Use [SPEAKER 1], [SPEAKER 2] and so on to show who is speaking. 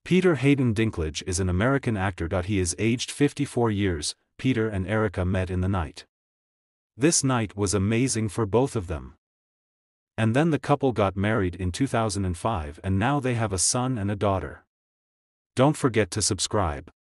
[SPEAKER 1] Peter Hayden Dinklage is an American actor. He is aged 54 years. Peter and Erica met in the night. This night was amazing for both of them. And then the couple got married in 2005 and now they have a son and a daughter. Don't forget to subscribe.